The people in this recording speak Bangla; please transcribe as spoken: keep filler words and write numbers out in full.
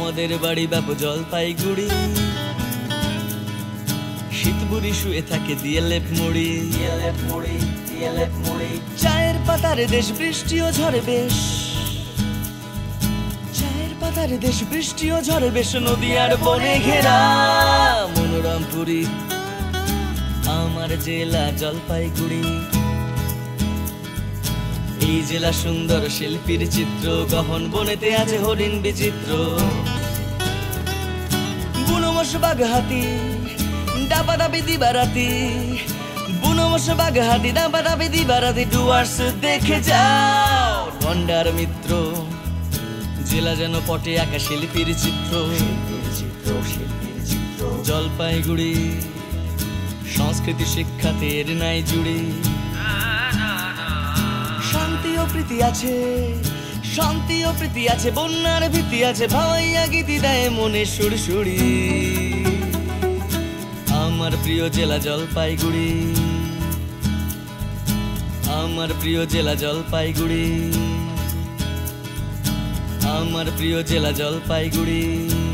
আমাদের বাড়ি বাবু জলপাইগুড়ি। শীতবুড়ি শুয়ে থাকে দিয়ে লেপ মুড়ি, চায়ের পাতার দেশ বৃষ্টি ও ঝড়ে বেশ, চায়ের পাতার দেশ বৃষ্টি ও ঝড়ে বেশ, নদী আর বনে ঘেরা মনোরমপুরী আমার জেলা জলপাইগুড়ি। এই জেলা সুন্দর শিল্পীর চিত্র, গহন বনেতে আছে হরিণ বিচিত্র। বুনোমস বাঘ হাতি ডাবা দাবি দিবারাতি, বুনোমস বাঘ হাতি ডাবা দাবি দিবারাতি, ডুয়ার্স দেখে যাও গন্ডার মিত্র। জেলা যেন পটে আঁকা শিল্পীর চিত্র, জলপাইগুড়ি সংস্কৃতি শিক্ষাতের নাই জুড়ি। শান্তি ও প্রীতি আছে, শান্তি ও প্রীতি আছে, বন্যার ভীতি আছে, ভাওয়াইয়া গীতি দেয় মনে সুরসুরি। আমার প্রিয় জেলা জলপাইগুড়ি, আমার প্রিয় জেলা জলপাইগুড়ি, আমার প্রিয় জেলা জলপাইগুড়ি।